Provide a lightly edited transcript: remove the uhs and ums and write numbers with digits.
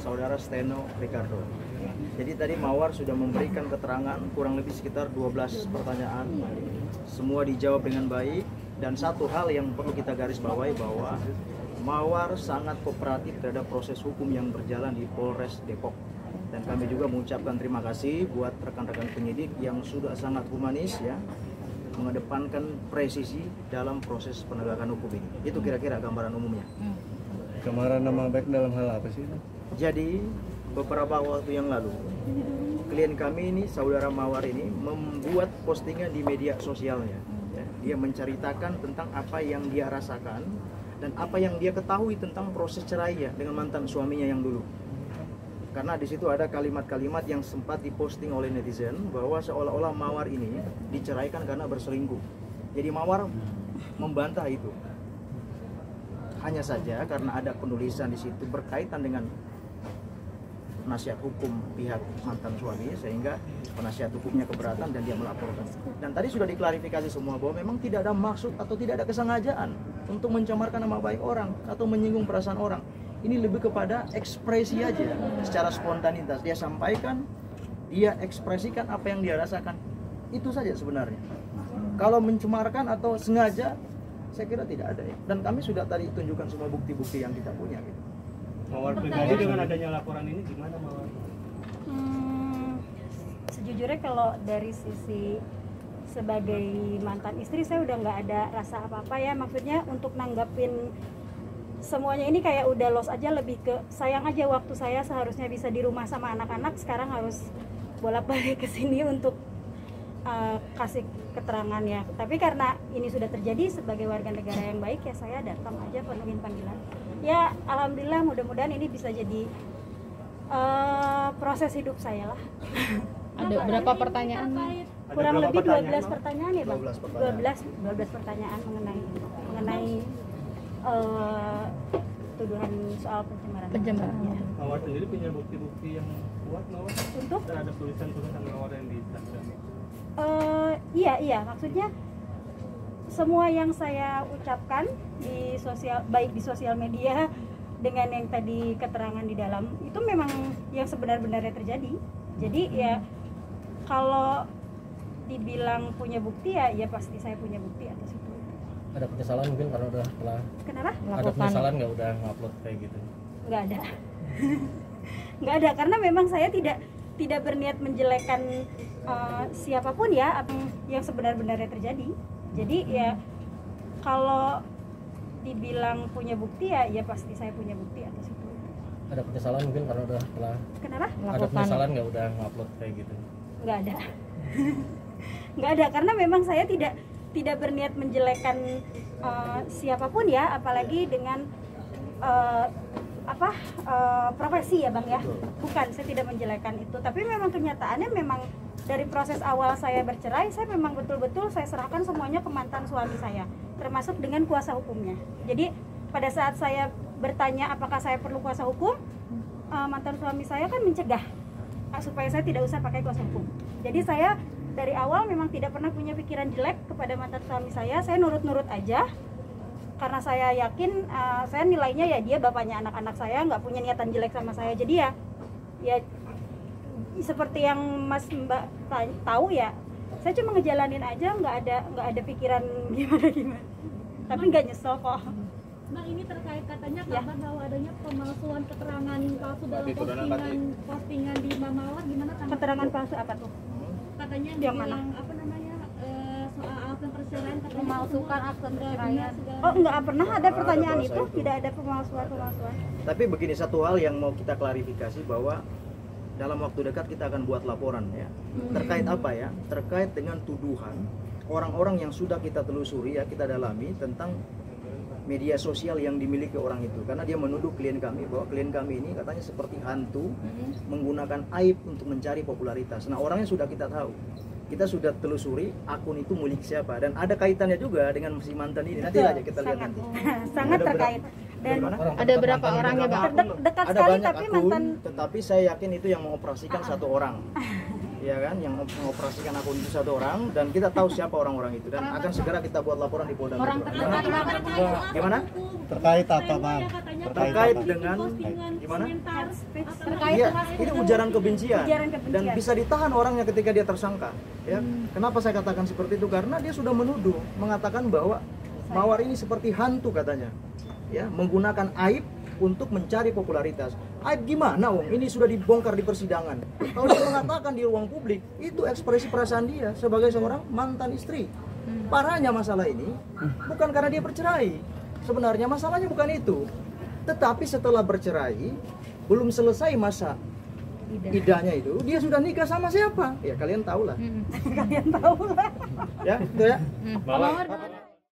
saudara Steno Ricardo. Jadi tadi Mawar sudah memberikan keterangan kurang lebih sekitar 12 pertanyaan. Semua dijawab dengan baik, dan satu hal yang perlu kita garis bawahi bahwa Mawar sangat kooperatif terhadap proses hukum yang berjalan di Polres Depok. Dan kami juga mengucapkan terima kasih buat rekan-rekan penyidik yang sudah sangat humanis ya, mengedepankan presisi dalam proses penegakan hukum ini. Itu kira-kira gambaran umumnya. Kemarin nama baik dalam hal apa sih? Jadi beberapa waktu yang lalu klien kami ini, saudara Mawar ini, membuat postingan di media sosialnya ya. Dia menceritakan tentang apa yang dia rasakan dan apa yang dia ketahui tentang proses cerainya dengan mantan suaminya yang dulu. Karena di situ ada kalimat-kalimat yang sempat diposting oleh netizen bahwa seolah-olah Mawar ini diceraikan karena berselingkuh. Jadi Mawar membantah itu. Hanya saja karena ada penulisan di situ berkaitan dengan penasihat hukum pihak mantan suami, sehingga penasihat hukumnya keberatan dan dia melaporkan. Dan tadi sudah diklarifikasi semua bahwa memang tidak ada maksud atau tidak ada kesengajaan untuk mencemarkan nama baik orang atau menyinggung perasaan orang. Ini lebih kepada ekspresi aja, secara spontanitas dia sampaikan, dia ekspresikan apa yang dia rasakan. Itu saja sebenarnya. Kalau mencemarkan atau sengaja, saya kira tidak ada ya. Dan kami sudah tadi tunjukkan semua bukti-bukti yang kita punya gitu. Mawar pribadi dengan adanya laporan ini gimana Mawar? Sejujurnya kalau dari sisi sebagai mantan istri saya udah nggak ada rasa apa-apa ya. Maksudnya untuk nanggapin semuanya ini kayak udah lost aja, lebih ke sayang aja waktu saya seharusnya bisa di rumah sama anak-anak, sekarang harus bolak-balik ke sini untuk kasih keterangan ya. Tapi karena ini sudah terjadi, sebagai warga negara yang baik ya saya datang aja penuhin panggilan. Ya alhamdulillah, mudah-mudahan ini bisa jadi proses hidup saya lah. Ada berapa pertanyaan? Kurang berapa lebih 12 pertanyaan, pertanyaan ya Bang. 12 pertanyaan mengenai tuduhan soal pencemaran. Ya. Mawar sendiri punya bukti-bukti yang kuat Mawar? Untuk Terhadap tulisan-tulisan Mawar yang disaksikan? Iya, maksudnya semua yang saya ucapkan di sosial, baik di sosial media dengan yang tadi keterangan di dalam, itu memang yang sebenar-benarnya terjadi. Jadi ya kalau dibilang punya bukti ya pasti saya punya bukti atas itu. Ada penyesalan mungkin karena udah telah. Kenapa? Ada penyesalan nggak udah ngupload kayak gitu? Nggak ada. Nggak ada, karena memang saya tidak berniat menjelekkan siapapun ya, apa yang sebenar-benarnya terjadi. Jadi ya kalau dibilang punya bukti ya pasti saya punya bukti atas itu. Ada penyesalan mungkin karena udah telah. Kenapa? Ada penyesalan nggak udah ngupload kayak gitu? Nggak ada. Nggak ada, karena memang saya tidak berniat menjelekkan siapapun ya, apalagi dengan profesi ya Bang ya. Bukan, saya tidak menjelekkan itu, tapi memang kenyataannya memang dari proses awal saya bercerai, saya memang betul-betul saya serahkan semuanya ke mantan suami saya, termasuk dengan kuasa hukumnya. Jadi pada saat saya bertanya apakah saya perlu kuasa hukum, mantan suami saya kan mencegah supaya saya tidak usah pakai kuasa hukum. Jadi saya dari awal memang tidak pernah punya pikiran jelek kepada mantan suami saya nurut-nurut aja. Karena saya yakin, saya nilainya ya dia bapaknya anak-anak saya, nggak punya niatan jelek sama saya. Jadi ya seperti yang Mas Mbak tahu ya, saya cuma ngejalanin aja, nggak ada pikiran gimana. Tapi nggak nyesel kok. Bang, ini terkait katanya kabar bahwa adanya pemalsuan keterangan palsu dalam postingan di Mawar, gimana tanggapan? Keterangan palsu apa tuh? Katanya yang mana? Apa namanya, soal alasan perceraian, katanya Memalsukan akte perceraian. Oh, nggak pernah ada pertanyaan itu, tidak ada pemalsuan. Tapi begini, satu hal yang mau kita klarifikasi bahwa dalam waktu dekat kita akan buat laporan ya. Terkait apa ya? Terkait dengan tuduhan orang-orang yang sudah kita telusuri ya, kita dalami tentang media sosial yang dimiliki orang itu. Karena dia menuduh klien kami bahwa klien kami ini katanya seperti hantu, menggunakan aib untuk mencari popularitas. Nah, orangnya sudah kita tahu. Kita sudah telusuri akun itu milik siapa, dan ada kaitannya juga dengan si mantan ini. Nanti aja kita lihat nanti. Sangat terkait. Dan ada berapa orangnya Bang? Dekat ada sekali, banyak tapi akun, mantan. tetapi saya yakin itu yang mengoperasikan satu orang. ya kan, yang mengoperasikan akun itu satu orang, dan kita tahu siapa orang-orang itu, dan akan segera kita buat laporan di Polda Orang Metro. terdekat. Gimana? Terkait apa, Bang? Terkait dengan gimana? Terkait Iya, dengan ini ujaran kebencian, Ujaran kebencian. dan bisa ditahan orangnya ketika dia tersangka. Ya, kenapa saya katakan seperti itu? Karena dia sudah menuduh, mengatakan bahwa Mawar ini seperti hantu katanya, ya, menggunakan aib untuk mencari popularitas. Aib gimana, Wong? Ini sudah dibongkar di persidangan. Kalau dia mengatakan di ruang publik, itu ekspresi perasaan dia sebagai seorang mantan istri. Parahnya masalah ini bukan karena dia bercerai. Sebenarnya masalahnya bukan itu. Tetapi setelah bercerai, belum selesai masa idahnya itu, dia sudah nikah sama siapa? Ya kalian tahu lah. kalian tahu lah. Ya, itu ya. Mawar